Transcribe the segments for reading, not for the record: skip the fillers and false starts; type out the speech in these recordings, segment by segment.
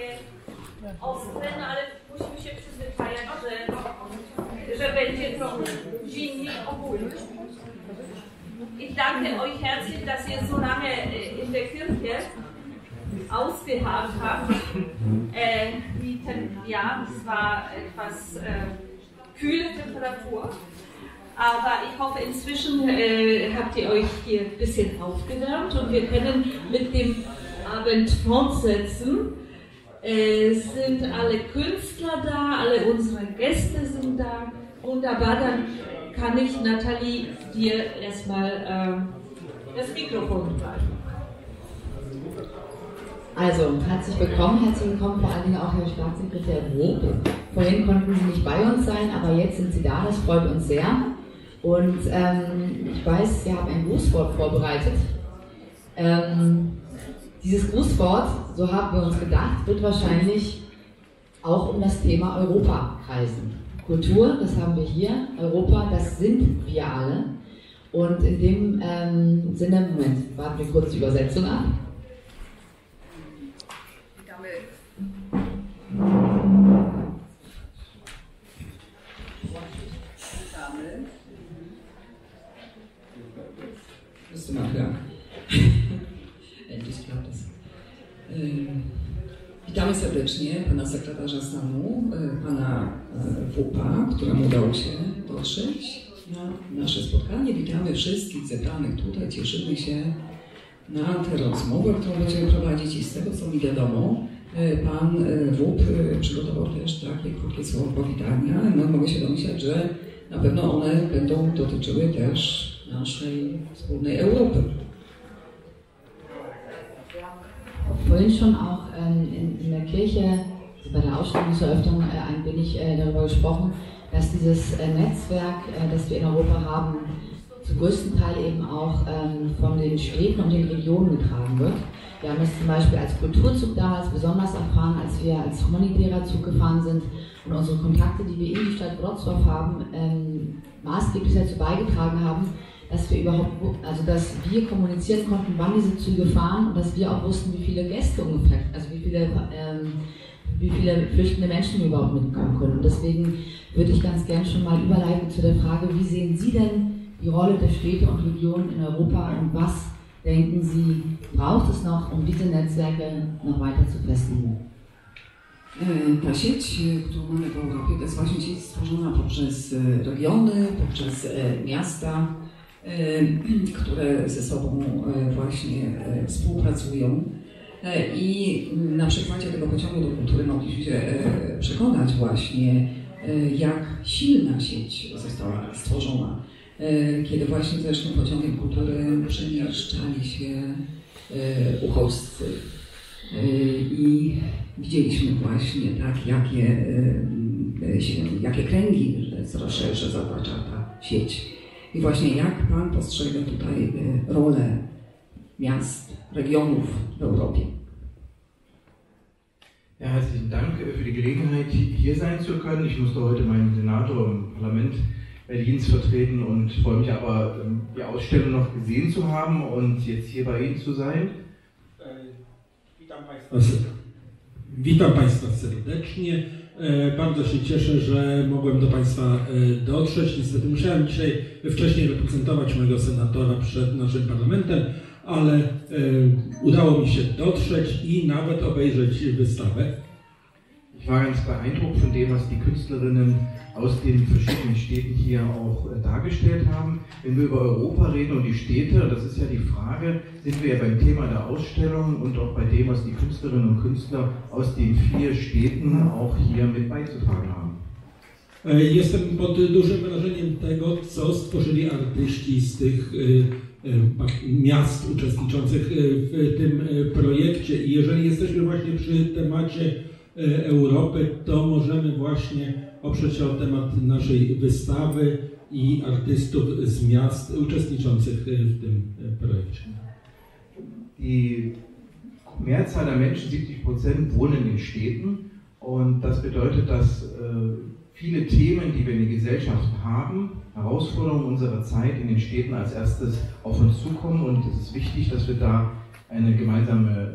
takie ostre, no ale musimy się przyzwyczajać, że będzie to zimniej ogólnie. Ich danke euch herzlich, dass ihr so lange in der Kirche ausgeharrt habt. Ja, es war etwas kühle Temperatur, aber ich hoffe, inzwischen habt ihr euch hier ein bisschen aufgewärmt und wir können mit dem Abend fortsetzen. Es sind alle Künstler da, alle unsere Gäste sind da. Wunderbar, dann kann ich, Nathalie, dir erstmal das Mikrofon greifen. Also, herzlich willkommen vor allen Dingen auch Herr Staatssekretär Wob. Vorhin konnten Sie nicht bei uns sein, aber jetzt sind Sie da, das freut uns sehr. Und ich weiß, Sie haben ein Grußwort vorbereitet. Dieses Grußwort, so haben wir uns gedacht, wird wahrscheinlich auch um das Thema Europa kreisen. Kultur, das haben wir hier, Europa, das sind wir alle. Und in dem Sinne, Moment, warten wir kurz die Übersetzung ab. Müsste mal hören. Endlich klappt es. Witamy serdecznie pana sekretarza stanu, pana Wopa, któremu udało się dotrzeć na nasze spotkanie. Witamy wszystkich zebranych tutaj, cieszymy się na tę rozmowę, którą będziemy prowadzić i z tego, co mi wiadomo, pan Wóp przygotował też takie krótkie słowo powitania. No, mogę się domyślać, że na pewno one będą dotyczyły też naszej wspólnej Europy. Vorhin schon auch in der Kirche, bei der Ausstellungseröffnung ein wenig darüber gesprochen, dass dieses Netzwerk, das wir in Europa haben, zum größten Teil eben auch von den Städten und den Regionen getragen wird. Wir haben es zum Beispiel als Kulturzug damals besonders erfahren, als wir als humanitärer Zug gefahren sind und unsere Kontakte, die wir in die Stadt Wrocław haben, maßgeblich dazu beigetragen haben, dass wir überhaupt, also dass wir kommunizieren konnten, wann diese Züge fahren und dass wir auch wussten, wie viele Gäste ungefähr, also wie viele flüchtende Menschen wir überhaupt mitkommen können. Und deswegen würde ich ganz gern schon mal überleiten zu der Frage, wie sehen Sie denn die Rolle der Städte und Regionen in Europa und was denken Sie, braucht es noch, um diese Netzwerke noch weiter zu festigen? Ta sieć, którą mamy w Europie, to jest właśnie sieć stworzona poprzez regiony, poprzez miasta, które ze sobą właśnie współpracują. I na przykładzie tego pociągu do kultury mogliśmy się przekonać właśnie, jak silna sieć została stworzona. Kiedy właśnie też tym pociągiem kultury przemieszczali się uchodźcy. I widzieliśmy właśnie tak, jakie kręgi coraz szersze zatacza ta sieć. I właśnie jak pan postrzega tutaj rolę miast, regionów w Europie? Ja, herzlichen Dank für die Gelegenheit, hier sein zu können. Ich musste heute meinen Senator im Parlament Berlins vertreten und freue mich aber, die Ausstellung noch gesehen zu haben und jetzt hier bei Ihnen zu sein. Witam Państwa serdecznie. Bardzo się cieszę, że mogłem do Państwa dotrzeć. Niestety musiałem dzisiaj wcześniej reprezentować mojego senatora przed naszym parlamentem, ale udało mi się dotrzeć i nawet obejrzeć wystawę. Ich war ganz beeindruckt von dem, was die Künstlerinnen aus den verschiedenen Städten hier auch dargestellt haben. Wenn wir über Europa reden und die Städte, das ist ja die Frage, sind wir ja beim Thema der Ausstellung und auch bei dem, was die Künstlerinnen und Künstler aus den 4 Städten auch hier mit beizutragen haben. Jestem pod dużym wrażeniem tego, co stworzyli artyści z tych miast uczestniczących w tym projekcie. I jeżeli jesteśmy właśnie przy temacie Europy, to możemy właśnie oprzeć się o temat naszej wystawy i artystów z miast uczestniczących w tym projekcie. Die Mehrzahl der Menschen, 70%, wohnen in Städten und das bedeutet, dass viele Themen, die wir in der Gesellschaft haben, Herausforderungen unserer Zeit in den Städten als erstes auf uns zukommen und es ist wichtig, dass wir da eine gemeinsame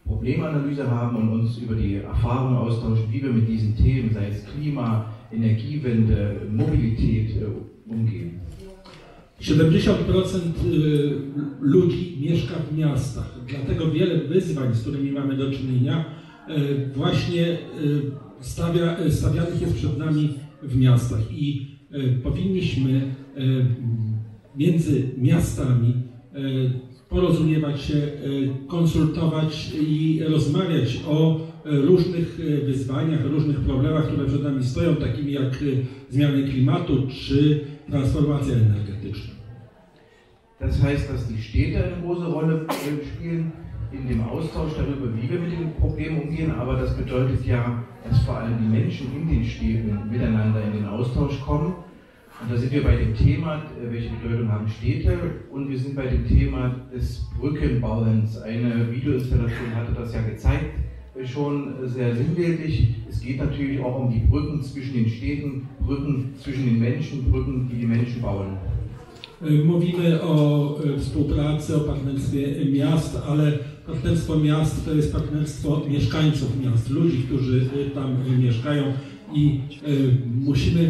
Problemanalyse haben und uns über die Erfahrungen austauschen, wie wir mit diesen Themen, sei es Klima, Energiewende, Mobilität, umgehen. 70% ludzi mieszka w miastach, dlatego wiele wyzwań, z którymi mamy do czynienia, właśnie stawianych jest przed nami w miastach i powinniśmy między miastami porozumiewać się, konsultować i rozmawiać o różnych wyzwaniach, różnych problemach, które przed nami stoją, takimi jak zmiany klimatu czy transformacja energetyczna. Das heißt, dass die Städte eine große Rolle spielen in dem Austausch darüber, wie wir mit dem Problem umgehen, aber das bedeutet ja, dass vor allem die Menschen in den Städten miteinander in den Austausch kommen. Und da sind wir bei dem Thema, welche Bedeutung haben Städte, und wir sind bei dem Thema des Brückenbauens. Eine Videoinstallation hatte das ja gezeigt, schon sehr sinnbildlich. Es geht natürlich auch um die Brücken zwischen den Städten, Brücken zwischen den Menschen, Brücken, die die Menschen bauen. Mówimy o współpracy, o partnerstwie miast, ale partnerstwo miast to jest partnerstwo mieszkańców miast, ludzi, którzy tam mieszkają i musimy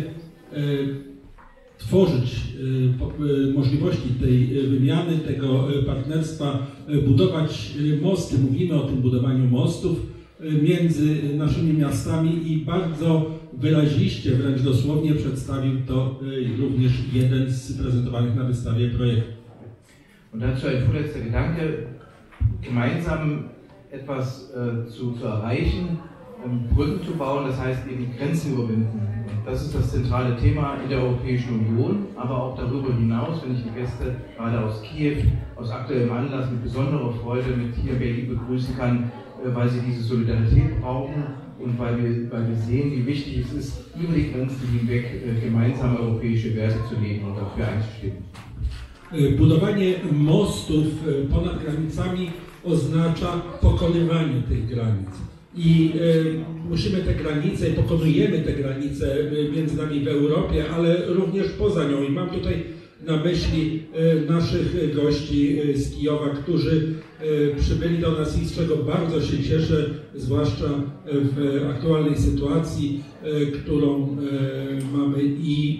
tworzyć możliwości tej wymiany, tego partnerstwa, budować mosty. Mówimy o tym budowaniu mostów między naszymi miastami i bardzo wyraziście, wręcz dosłownie przedstawił to również jeden z prezentowanych na wystawie projektów. Und dazu ein vorletzter Gedanke, gemeinsam etwas zu erreichen, Brücken zu bauen, das heißt eben Grenzen überwinden. Und das ist das zentrale Thema in der Europäischen Union, aber auch darüber hinaus, wenn ich die Gäste gerade aus Kiew, aus aktuellem Anlass mit besonderer Freude mit hier in Berlin begrüßen kann, weil sie diese Solidarität brauchen und weil wir sehen, wie wichtig es ist, über die Grenzen hinweg gemeinsame europäische Werte zu leben und dafür einzustehen. Budowanie mostów ponad granicami oznacza pokonywanie tych granic. I musimy te granice, pokonujemy te granice między nami w Europie, ale również poza nią. I mam tutaj na myśli naszych gości z Kijowa, którzy przybyli do nas i z czego bardzo się cieszę, zwłaszcza w aktualnej sytuacji, którą mamy, i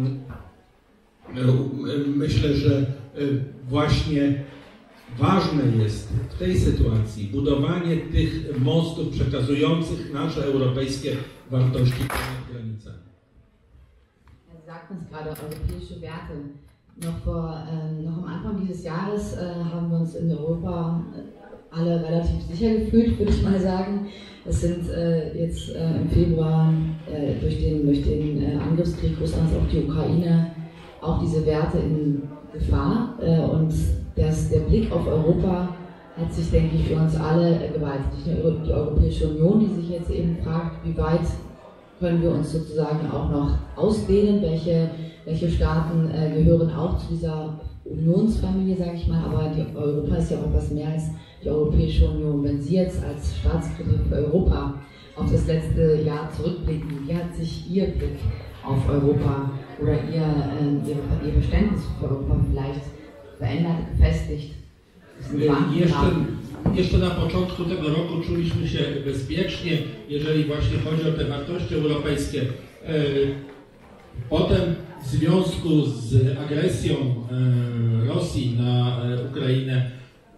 myślę, że właśnie ważne jest w tej sytuacji budowanie tych mostów przekazujących nasze europejskie wartości ponad granicami. Er sagt uns gerade europäische Werte. Noch am Anfang dieses Jahres haben wir uns in Europa alle relativ sicher gefühlt, würde ich mal sagen. Es sind jetzt im Februar durch den Angriffskrieg Russlands auf die Ukraine auch diese Werte in Gefahr. Und der Blick auf Europa hat sich, denke ich, für uns alle geweitet. Nicht nur die Europäische Union, die sich jetzt eben fragt, wie weit können wir uns sozusagen auch noch ausdehnen, welche Staaten gehören auch zu dieser Unionsfamilie, sage ich mal, aber Europa ist ja auch etwas mehr als die Europäische Union. Wenn Sie jetzt als Staatskritik für Europa auf das letzte Jahr zurückblicken, wie hat sich Ihr Blick auf Europa oder Ihr Verständnis für Europa vielleicht verändert, gefestigt? Jeszcze na początku tego roku czuliśmy się bezpiecznie, jeżeli właśnie chodzi o te wartości europejskie. Potem w związku z agresją Rosji na Ukrainę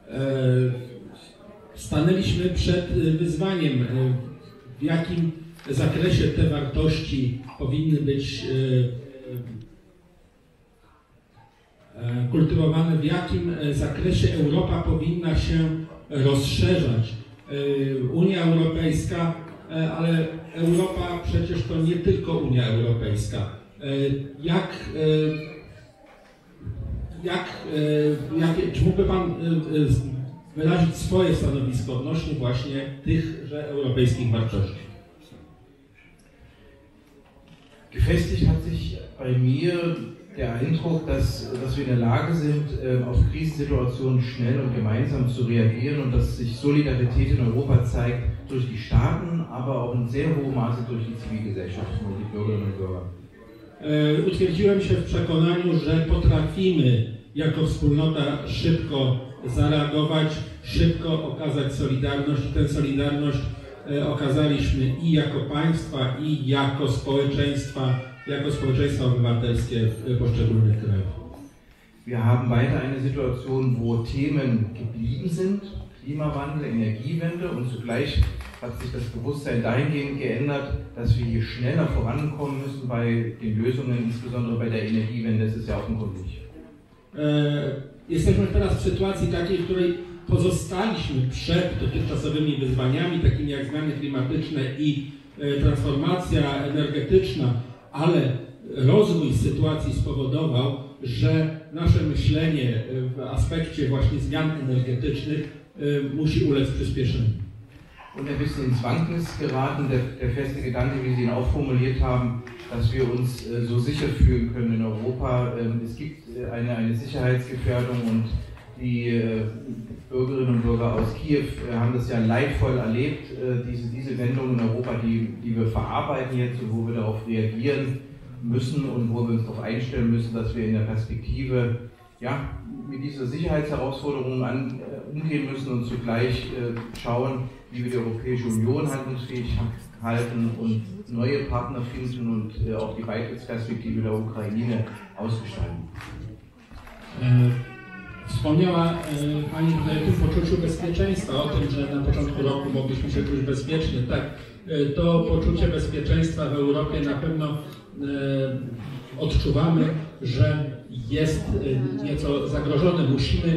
stanęliśmy przed wyzwaniem, w jakim zakresie te wartości powinny być kultywowane, w jakim zakresie Europa powinna się rozszerzać. Unia Europejska, ale Europa przecież to nie tylko Unia Europejska. Czy mógłby Pan wyrazić swoje stanowisko odnośnie właśnie tychże europejskich wartości? Gefestigt hat sich bei mir der Eindruck, dass wir in der Lage sind, auf Krisensituationen schnell und gemeinsam zu reagieren und dass sich Solidarität in Europa zeigt durch die Staaten, aber auch in sehr hohem Maße durch die Zivilgesellschaft und die Bürgerinnen und Bürger. Utwierdziłem się w przekonaniu, że potrafimy jako wspólnota szybko zareagować, szybko okazać solidarność i tę solidarność okazaliśmy i jako państwa, i jako społeczeństwa obywatelskie w poszczególnych krajach. Wir haben weiter eine Situation, wo Themen geblieben sind, Klimawandel, Energiewende, und zugleich hat sich das Bewusstsein dahingehend geändert, dass wir hier schneller vorankommen müssen bei den Lösungen, insbesondere bei der Energiewende. Das ist ja offenkundig. Jesteśmy teraz w sytuacji takiej, w której pozostaliśmy przed dotychczasowymi wyzwaniami, takimi jak zmiany klimatyczne i transformacja energetyczna, ale rozwój sytuacji spowodował, że nasze myślenie w aspekcie właśnie zmian energetycznych musi ulec przyspieszeniu. Und ein bisschen ins Wanken ist geraten, der feste Gedanke, wie Sie ihn auch formuliert haben, dass wir uns so sicher fühlen können in Europa. Es gibt eine Sicherheitsgefährdung und die Bürgerinnen und Bürger aus Kiew haben das ja leidvoll erlebt, diese Wendung in Europa, die wir verarbeiten jetzt und wo wir darauf reagieren müssen und wo wir uns darauf einstellen müssen, dass wir in der Perspektive mit dieser Sicherheitsherausforderung umgehen müssen und zugleich schauen, wie wir die Europäische Union handlungsfähig halten und neue Partner finden und auch die Beitrittsperspektive der Ukraine ausgestalten. Wspomniała Pani tutaj o tym poczuciu bezpieczeństwa, o tym, że na początku roku mogliśmy się czuć bezpiecznie. Tak, to poczucie bezpieczeństwa w Europie na pewno odczuwamy, że jest nieco zagrożone. Musimy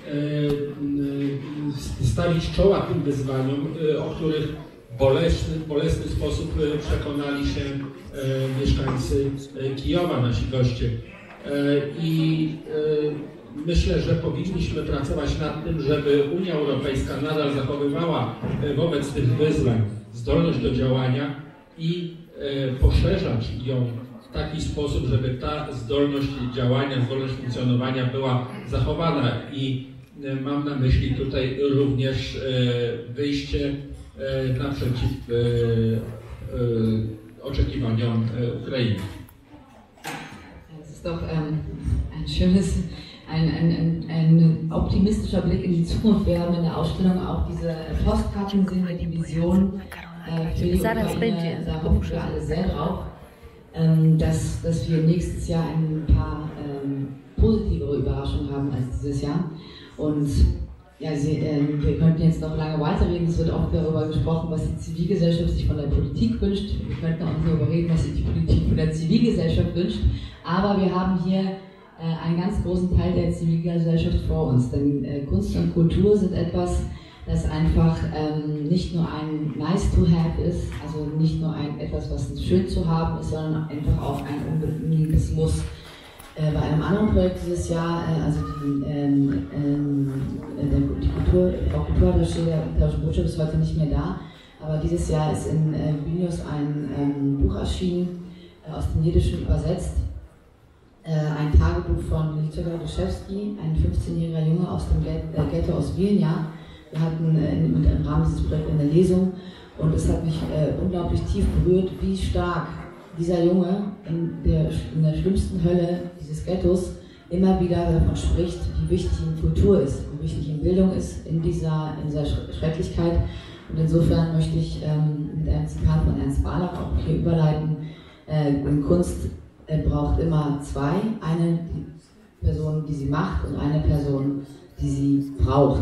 stawić czoła tym wyzwaniom, o których w bolesny sposób przekonali się mieszkańcy Kijowa, nasi goście. I myślę, że powinniśmy pracować nad tym, żeby Unia Europejska nadal zachowywała wobec tych wyzwań zdolność do działania i poszerzać ją w taki sposób, żeby ta zdolność działania, zdolność funkcjonowania była zachowana. I mam na myśli tutaj również wyjście naprzeciw oczekiwaniom Ukrainy. Das ist doch ein schönes, ein optimistischer Blick in die Zukunft. Wir haben in der Ausstellung auch diese Postkarten, sehen wir die Vision für die Ukraine. Da hoffen wir alle sehr drauf, dass wir nächstes Jahr ein paar positivere Überraschungen haben als dieses Jahr. Und ja, wir könnten jetzt noch lange weiterreden. Es wird oft darüber gesprochen, was die Zivilgesellschaft sich von der Politik wünscht. Wir könnten auch darüber reden, was sich die Politik von der Zivilgesellschaft wünscht. Aber wir haben hier einen ganz großen Teil der Zivilgesellschaft vor uns. Denn Kunst und Kultur sind etwas, das einfach nicht nur ein nice to have ist, also nicht nur etwas, was schön zu haben ist, sondern einfach auch ein unbedingtes Muss. Bei einem anderen Projekt dieses Jahr, also die Kulturattaché der Litauischen Botschaft ist heute nicht mehr da, aber dieses Jahr ist in Vilnius ein Buch erschienen, aus dem Jiddischen übersetzt, ein Tagebuch von Witold Radoszewski, ein 15-jähriger Junge aus dem Ghetto aus Wilna. Wir hatten im Rahmen dieses Projekts eine Lesung und es hat mich unglaublich tief berührt, wie stark dieser Junge in der schlimmsten Hölle dieses Ghettos immer wieder davon spricht, wie wichtig ihm Kultur ist, wie wichtig ihm Bildung ist in dieser Schrecklichkeit. Und insofern möchte ich mit einem Zitat von Ernst Barlach auch hier überleiten. Kunst braucht immer zwei, eine Person, die sie macht und eine Person, die sie braucht.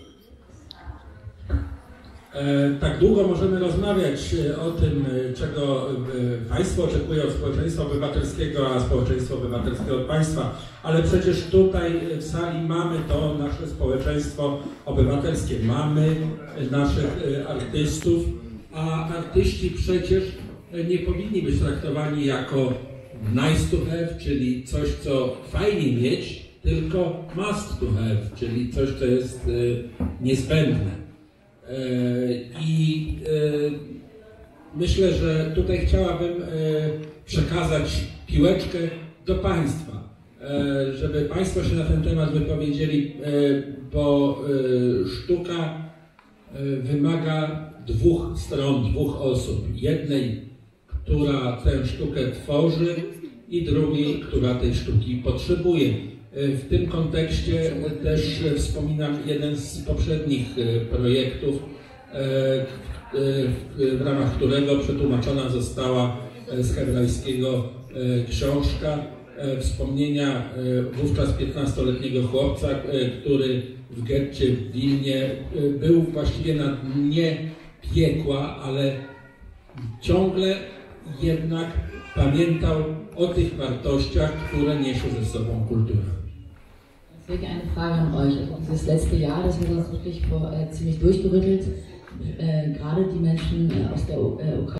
Tak długo możemy rozmawiać o tym, czego państwo oczekuje od społeczeństwa obywatelskiego, a społeczeństwo obywatelskie od państwa, ale przecież tutaj w sali mamy to nasze społeczeństwo obywatelskie, mamy naszych artystów, a artyści przecież nie powinni być traktowani jako nice to have, czyli coś, co fajnie mieć, tylko must to have, czyli coś, co jest niezbędne. I myślę, że tutaj chciałabym przekazać piłeczkę do Państwa, żeby Państwo się na ten temat wypowiedzieli, bo sztuka wymaga dwóch stron, dwóch osób. Jednej, która tę sztukę tworzy i drugiej, która tej sztuki potrzebuje. W tym kontekście też wspominam jeden z poprzednich projektów, w ramach którego przetłumaczona została z hebrajskiego książka wspomnienia wówczas 15-letniego chłopca, który w getcie w Wilnie był właściwie na dnie piekła, ale ciągle jednak pamiętał o tych wartościach, które niesie ze sobą kultura. Deswegen eine Frage an euch. Also dieses letzte Jahr, das hat uns wirklich ziemlich durchgerüttelt. Gerade die Menschen aus der Ukraine.